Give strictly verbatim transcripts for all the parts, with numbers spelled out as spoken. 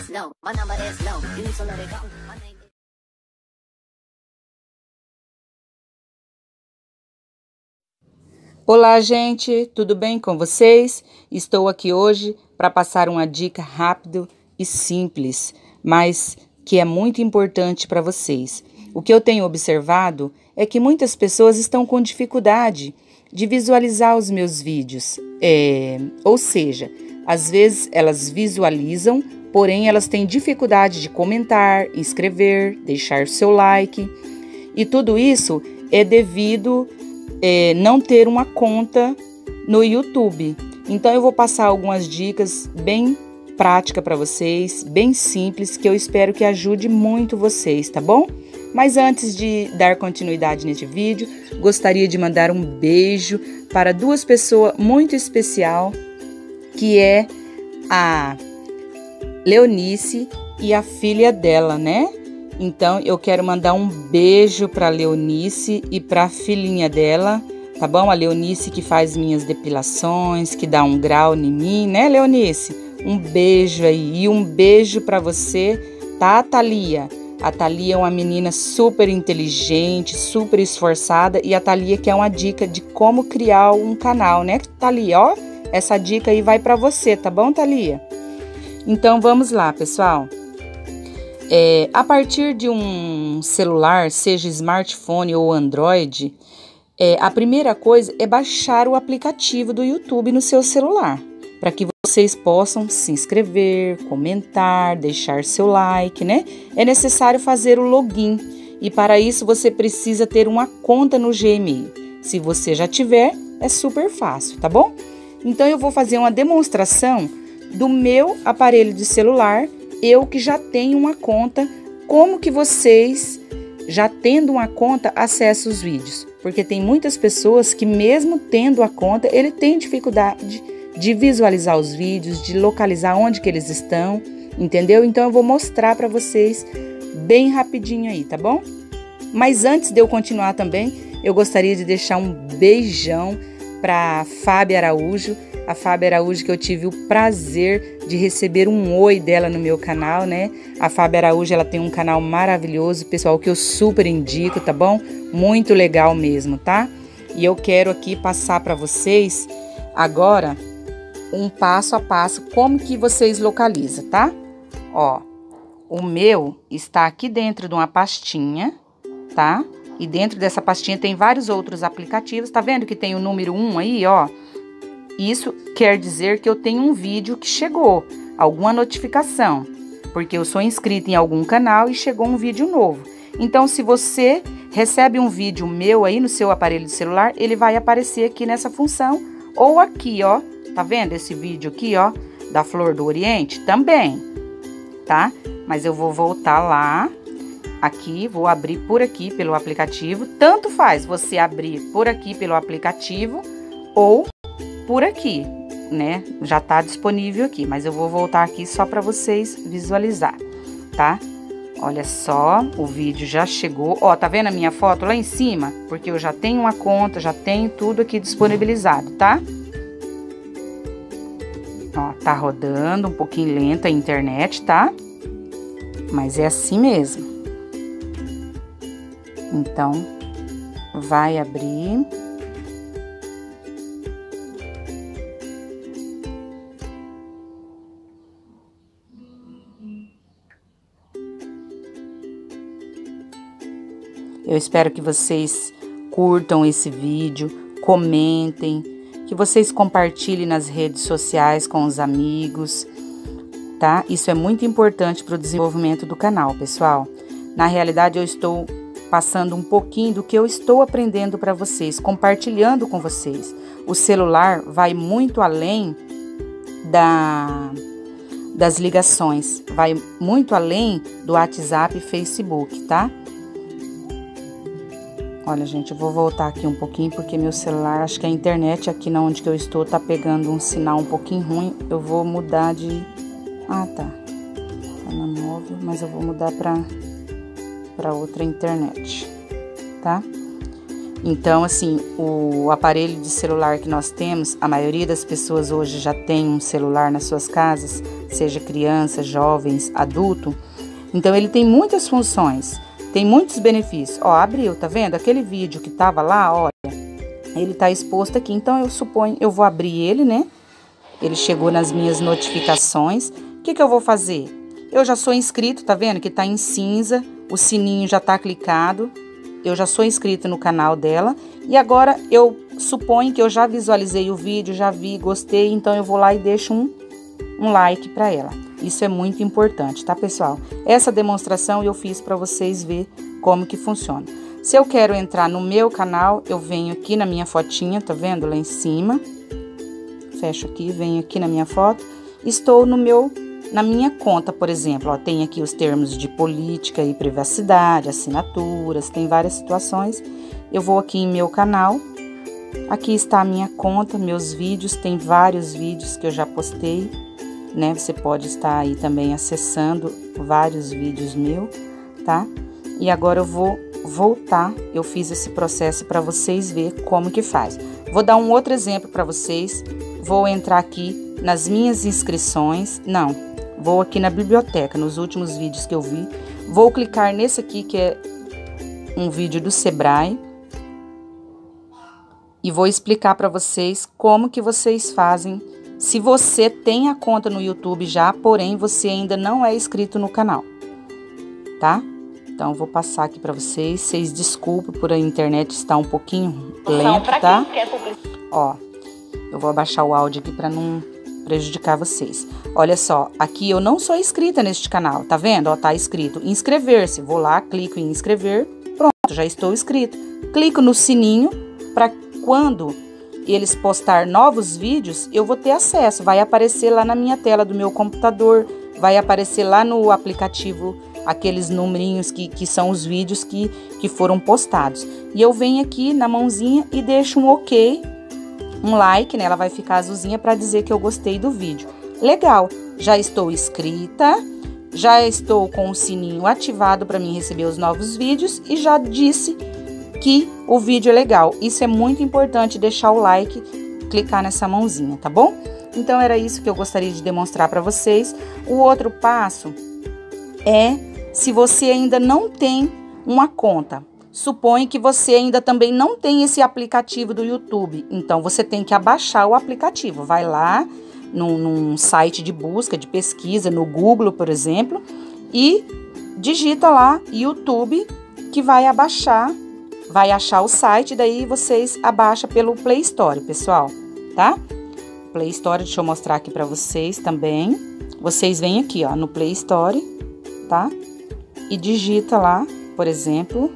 is low. My number is low. You need to let it go. My name is... Olá, gente, tudo bem com vocês? Estou aqui hoje para passar uma dica rápida e simples, mas que é muito importante para vocês. O que eu tenho observado é que muitas pessoas estão com dificuldade de visualizar os meus vídeos. É, ou seja, às vezes elas visualizam, porém elas têm dificuldade de comentar, inscrever, deixar seu like. E tudo isso é devido É, não ter uma conta no YouTube. Então eu vou passar algumas dicas bem práticas para vocês, bem simples, que eu espero que ajude muito vocês, tá bom? Mas antes de dar continuidade neste vídeo, gostaria de mandar um beijo para duas pessoas muito especial, que é a Leonice e a filha dela, né? Então, eu quero mandar um beijo para a Leonice e para a filhinha dela, tá bom? A Leonice que faz minhas depilações, que dá um grau em mim, né, Leonice? Um beijo aí. E um beijo para você, tá, Thalia? A Thalia é uma menina super inteligente, super esforçada. E a Thalia quer uma dica de como criar um canal, né, Thalia? Ó, essa dica aí vai para você, tá bom, Thalia? Então, vamos lá, pessoal. É, a partir de um celular, seja smartphone ou Android, é, a primeira coisa é baixar o aplicativo do YouTube no seu celular, para que vocês possam se inscrever, comentar, deixar seu like, né? É necessário fazer o login e para isso você precisa ter uma conta no Gmail. Se você já tiver, é super fácil, tá bom? Então eu vou fazer uma demonstração do meu aparelho de celular. Eu que já tenho uma conta, como que vocês, já tendo uma conta, acessam os vídeos? Porque tem muitas pessoas que mesmo tendo a conta, ele tem dificuldade de visualizar os vídeos, de localizar onde que eles estão, entendeu? Então eu vou mostrar para vocês bem rapidinho aí, tá bom? Mas antes de eu continuar também, eu gostaria de deixar um beijão para Fábia Araújo, a Fábia Araújo que eu tive o prazer de receber um oi dela no meu canal, né? A Fábia Araújo, ela tem um canal maravilhoso, pessoal, que eu super indico, tá bom? Muito legal mesmo, tá? E eu quero aqui passar para vocês agora um passo a passo, como que vocês localizam, tá? Ó, o meu está aqui dentro de uma pastinha, tá? E dentro dessa pastinha tem vários outros aplicativos, tá vendo que tem o número um aí, ó? Isso quer dizer que eu tenho um vídeo que chegou, alguma notificação, porque eu sou inscrita em algum canal e chegou um vídeo novo. Então, se você recebe um vídeo meu aí no seu aparelho de celular, ele vai aparecer aqui nessa função, ou aqui, ó, tá vendo esse vídeo aqui, ó, da Flor do Oriente? Também, tá? Mas eu vou voltar lá, aqui, vou abrir por aqui pelo aplicativo, tanto faz você abrir por aqui pelo aplicativo ou por aqui, né? Já tá disponível aqui, mas eu vou voltar aqui só para vocês visualizar, tá? Olha só, o vídeo já chegou. Ó, tá vendo a minha foto lá em cima? Porque eu já tenho uma conta, já tenho tudo aqui disponibilizado, tá? Ó, tá rodando um pouquinho lenta a internet, tá? Mas é assim mesmo. Então, vai abrir. Eu espero que vocês curtam esse vídeo, comentem, que vocês compartilhem nas redes sociais com os amigos, tá? Isso é muito importante para o desenvolvimento do canal, pessoal. Na realidade, eu estou passando um pouquinho do que eu estou aprendendo para vocês, compartilhando com vocês. O celular vai muito além da, das ligações, vai muito além do WhatsApp e Facebook, tá? Olha, gente, eu vou voltar aqui um pouquinho, porque meu celular, acho que a internet aqui na onde que eu estou tá pegando um sinal um pouquinho ruim. Eu vou mudar de... Ah, tá. Tá na móvel, mas eu vou mudar pra, pra outra internet, tá? Então, assim, o aparelho de celular que nós temos, a maioria das pessoas hoje já tem um celular nas suas casas, seja criança, jovens, adulto. Então, ele tem muitas funções, tem muitos benefícios. Ó, abriu, tá vendo? Aquele vídeo que tava lá, olha, ele tá exposto aqui. Então, eu suponho, eu vou abrir ele, né? Ele chegou nas minhas notificações. O que que eu vou fazer? Eu já sou inscrito, tá vendo? Que tá em cinza, o sininho já tá clicado. Eu já sou inscrito no canal dela. E agora, eu suponho que eu já visualizei o vídeo, já vi, gostei. Então, eu vou lá e deixo um, um like pra ela. Isso é muito importante, tá, pessoal? Essa demonstração eu fiz pra vocês ver como que funciona. Se eu quero entrar no meu canal, eu venho aqui na minha fotinha, tá vendo? Lá em cima. Fecho aqui, venho aqui na minha foto. Estou no meu, na minha conta, por exemplo. Ó, tem aqui os termos de política e privacidade, assinaturas, tem várias situações. Eu vou aqui em meu canal. Aqui está a minha conta, meus vídeos. Tem vários vídeos que eu já postei, né? Você pode estar aí também acessando vários vídeos meus, tá? E agora eu vou voltar. Eu fiz esse processo para vocês verem como que faz. Vou dar um outro exemplo para vocês. Vou entrar aqui nas minhas inscrições. Não, vou aqui na biblioteca, nos últimos vídeos que eu vi. Vou clicar nesse aqui, que é um vídeo do Sebrae. E vou explicar para vocês como que vocês fazem. Se você tem a conta no YouTube já, porém você ainda não é inscrito no canal, tá? Então, vou passar aqui para vocês. Vocês desculpem por a internet estar um pouquinho lento, tá? Ó, eu vou abaixar o áudio aqui para não prejudicar vocês. Olha só, aqui eu não sou inscrita neste canal, tá vendo? Ó, tá escrito inscrever-se. Vou lá, clico em inscrever. Pronto, já estou inscrito. Clico no sininho para quando eles postar novos vídeos, eu vou ter acesso. Vai aparecer lá na minha tela do meu computador, vai aparecer lá no aplicativo aqueles numerinhos que, que são os vídeos que, que foram postados. E eu venho aqui na mãozinha e deixo um ok, um like, né? Ela vai ficar azulzinha para dizer que eu gostei do vídeo. Legal, já estou inscrita, já estou com o sininho ativado para mim receber os novos vídeos e já disse que o vídeo é legal. Isso é muito importante, deixar o like, clicar nessa mãozinha, tá bom? Então, era isso que eu gostaria de demonstrar para vocês. O outro passo é, se você ainda não tem uma conta, suponha que você ainda também não tem esse aplicativo do YouTube, então você tem que abaixar o aplicativo. Vai lá num, num site de busca, de pesquisa, no Google, por exemplo, e digita lá YouTube, que vai abaixar, vai achar o site, daí vocês abaixam pelo Play Store, pessoal, tá? Play Store, deixa eu mostrar aqui pra vocês também. Vocês vêm aqui, ó, no Play Store, tá? E digita lá, por exemplo,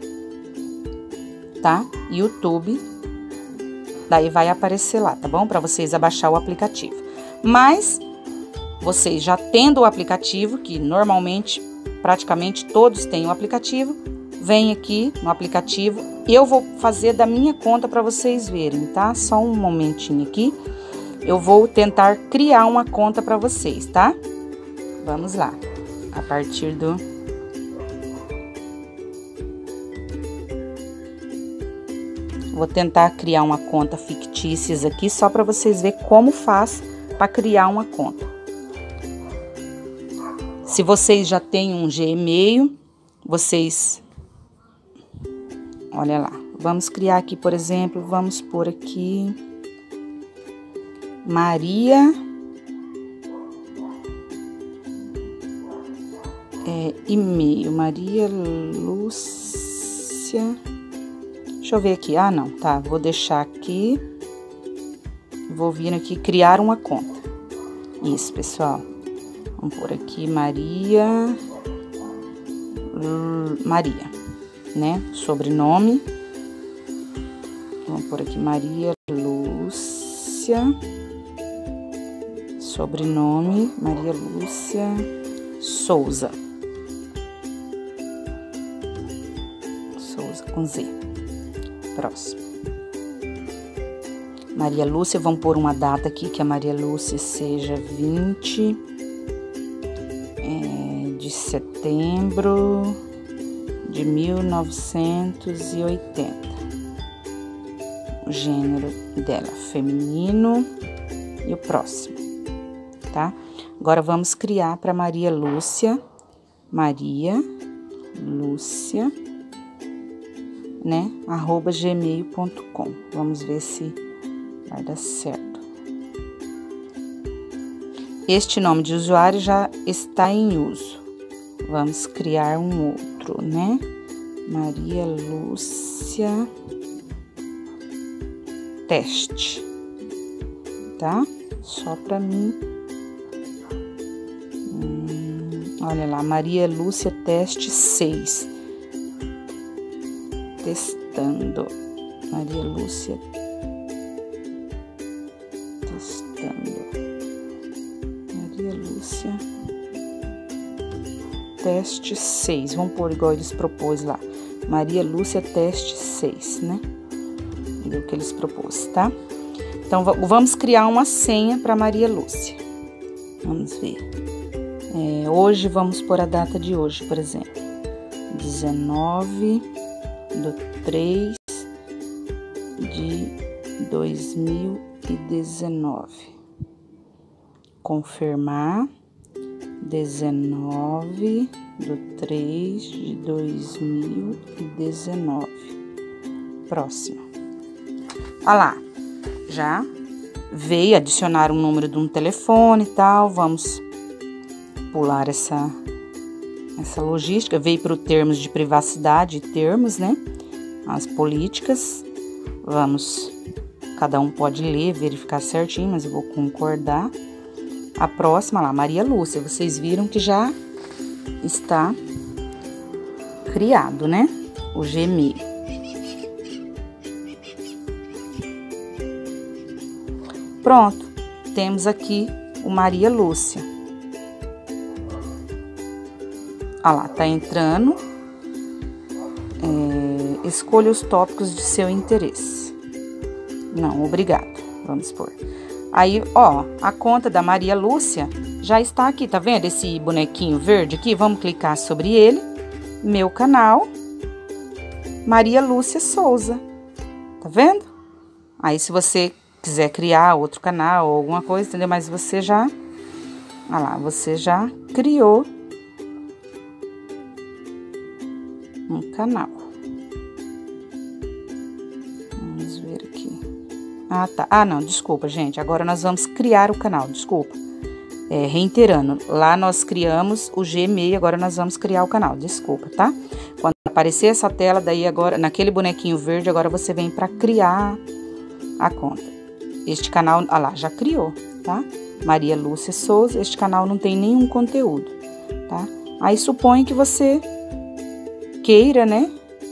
tá? YouTube. Daí vai aparecer lá, tá bom? Pra vocês abaixar o aplicativo. Mas, vocês já tendo o aplicativo, que normalmente, praticamente todos têm o aplicativo, vem aqui no aplicativo. Eu vou fazer da minha conta para vocês verem, tá? Só um momentinho aqui. Eu vou tentar criar uma conta para vocês, tá? Vamos lá. A partir do... Vou tentar criar uma conta fictícia aqui, só para vocês verem como faz para criar uma conta. Se vocês já têm um Gmail, vocês... Olha lá, vamos criar aqui, por exemplo, vamos pôr aqui Maria é, e-mail, Maria Lúcia, deixa eu ver aqui, ah não, tá, vou deixar aqui, vou vir aqui criar uma conta, isso pessoal, vamos pôr aqui Maria, Maria. Né, sobrenome, vamos por aqui Maria Lúcia, sobrenome Maria Lúcia Souza, Souza com Z, próximo, Maria Lúcia, vamos pôr uma data aqui, que a Maria Lúcia seja vinte é, de setembro de mil novecentos e oitenta. O gênero dela, feminino. E o próximo, tá? Agora, vamos criar para Maria Lúcia, Maria Lúcia, né, arroba gmail ponto com. Vamos ver se vai dar certo. Este nome de usuário já está em uso. Vamos criar um outro, né? Maria Lúcia Teste, tá? Só para mim. Hum, olha lá, Maria Lúcia Teste seis. Testando. Maria Lúcia testando. Maria Lúcia Teste seis. Vamos pôr igual eles propôs lá. Maria Lúcia Teste seis, né? E o que eles propôs, tá? Então, vamos criar uma senha para Maria Lúcia. Vamos ver. É, hoje, vamos pôr a data de hoje, por exemplo. dezenove do três de dois mil e dezenove. Confirmar. dezenove do três de dois mil e dezenove. Próximo. Olha lá, já veio adicionar um número de um telefone e tal. Vamos pular essa, essa logística. Veio para o termos de privacidade e termos, né? As políticas. Vamos, cada um pode ler, verificar certinho, mas eu vou concordar. A próxima lá, Maria Lúcia, vocês viram que já está criado, né? O Gmail. Pronto, temos aqui o Maria Lúcia. Olha lá, tá entrando. É, escolha os tópicos de seu interesse. Não, obrigado. Vamos pôr. Aí, ó, a conta da Maria Lúcia já está aqui, tá vendo? Esse bonequinho verde aqui, vamos clicar sobre ele. Meu canal, Maria Lúcia Souza, tá vendo? Aí, se você quiser criar outro canal ou alguma coisa, entendeu? Mas você já, olha lá, você já criou um canal. Vamos ver aqui. Ah, tá. Ah, não, desculpa, gente. Agora nós vamos criar o canal, desculpa. É, reiterando, lá nós criamos o Gmail, agora nós vamos criar o canal, desculpa, tá? Quando aparecer essa tela, daí agora, naquele bonequinho verde, agora você vem para criar a conta. Este canal, ah lá, já criou, tá? Maria Lúcia Souza, este canal não tem nenhum conteúdo, tá? Aí supõe que você queira, né?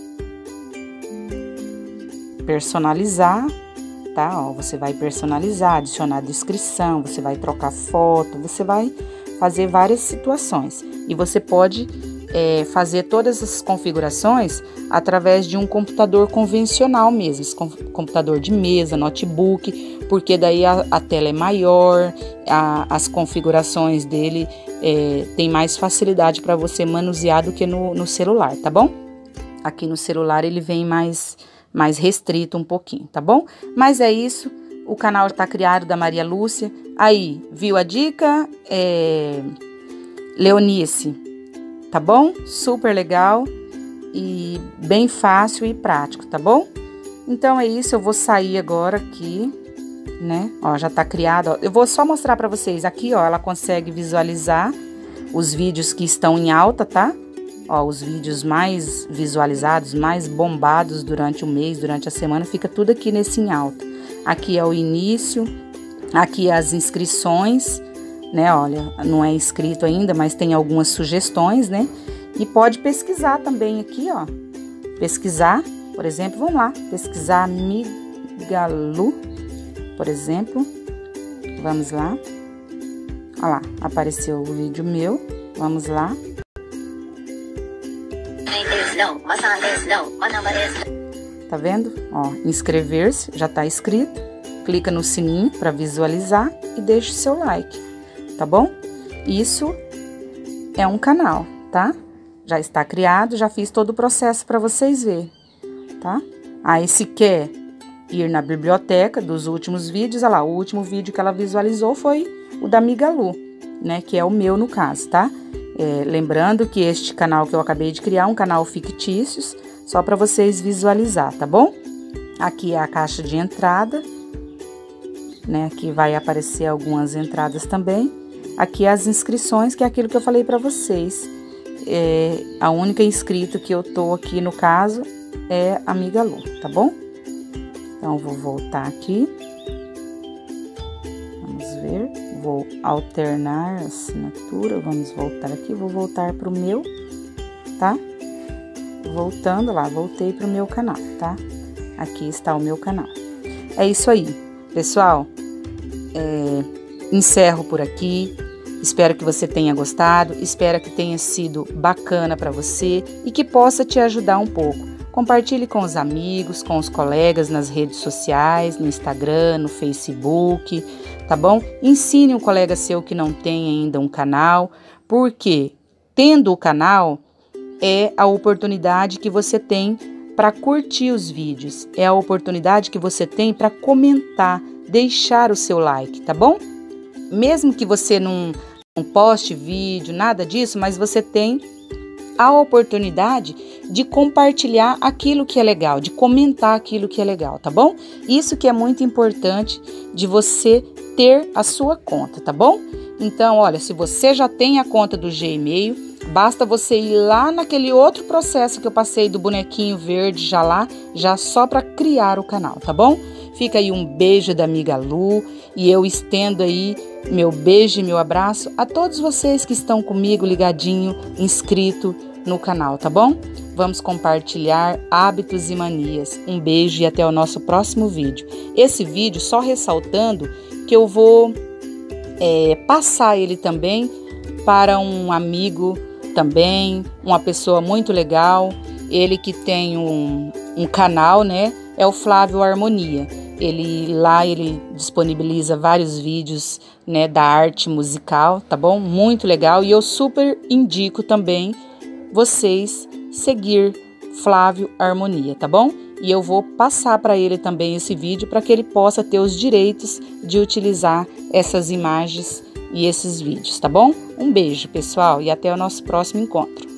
Personalizar, tá? Ó, você vai personalizar, adicionar descrição, você vai trocar foto, você vai fazer várias situações. E você pode é, fazer todas essas configurações através de um computador convencional mesmo, esse computador de mesa, notebook, porque daí a, a tela é maior, a, as configurações dele é, tem mais facilidade para você manusear do que no, no celular, tá bom? Aqui no celular ele vem mais... mais restrito um pouquinho, tá bom? Mas é isso, o canal está criado da Maria Lúcia. Aí, viu a dica? É... Leonice, tá bom? Super legal e bem fácil e prático, tá bom? Então é isso, eu vou sair agora aqui, né? Ó, já tá criado, ó. Eu vou só mostrar pra vocês aqui, ó, ela consegue visualizar os vídeos que estão em alta, tá? Ó, os vídeos mais visualizados, mais bombados durante o mês, durante a semana, fica tudo aqui nesse em alta. Aqui é o início, aqui as inscrições, né? Olha, não é inscrito ainda, mas tem algumas sugestões, né? E pode pesquisar também aqui, ó. Pesquisar, por exemplo, vamos lá, pesquisar Migalu, por exemplo. Vamos lá. Olha lá, apareceu o vídeo meu. Vamos lá. Tá vendo? Ó, inscrever-se, já tá inscrito. Clica no sininho para visualizar e deixa o seu like, tá bom? Isso é um canal, tá? Já está criado, já fiz todo o processo para vocês verem, tá? Aí, se quer ir na biblioteca dos últimos vídeos, olha lá, o último vídeo que ela visualizou foi o da Migalu. né, que é o meu no caso, tá? É, lembrando que este canal que eu acabei de criar é um canal fictícios, só para vocês visualizar, tá bom? Aqui é a caixa de entrada, né? Aqui vai aparecer algumas entradas também. Aqui as inscrições, que é aquilo que eu falei para vocês. É, a única inscrita que eu tô aqui no caso é a Amiga Lu, tá bom? Então, vou voltar aqui. Vamos ver. Vou alternar a assinatura. Vamos voltar aqui. Vou voltar pro meu, tá? Voltando lá, voltei pro meu canal, tá? Aqui está o meu canal. É isso aí, pessoal. É, encerro por aqui. Espero que você tenha gostado. Espero que tenha sido bacana para você e que possa te ajudar um pouco. Compartilhe com os amigos, com os colegas nas redes sociais, no Instagram, no Facebook, tá bom? Ensine um colega seu que não tem ainda um canal, porque tendo o canal é a oportunidade que você tem para curtir os vídeos, é a oportunidade que você tem para comentar, deixar o seu like, tá bom? Mesmo que você não, não poste vídeo, nada disso, mas você tem a oportunidade de compartilhar aquilo que é legal, de comentar aquilo que é legal, tá bom? Isso que é muito importante de você ter a sua conta, tá bom? Então, olha, se você já tem a conta do Gmail, basta você ir lá naquele outro processo que eu passei do bonequinho verde já lá, já só para criar o canal, tá bom? Fica aí um beijo da Amiga Lu e eu estendo aí meu beijo e meu abraço a todos vocês que estão comigo ligadinho, inscrito no canal, tá bom? Vamos compartilhar hábitos e manias. Um beijo e até o nosso próximo vídeo. Esse vídeo, só ressaltando que eu vou é, passar ele também para um amigo também, uma pessoa muito legal, ele que tem um, um canal, né? É o Flávio Harmonia. Ele lá ele disponibiliza vários vídeos, né, da arte musical, tá bom? Muito legal e eu super indico também vocês seguir Flávio Harmonia, tá bom? E eu vou passar para ele também esse vídeo para que ele possa ter os direitos de utilizar essas imagens e esses vídeos, tá bom? Um beijo, pessoal, e até o nosso próximo encontro.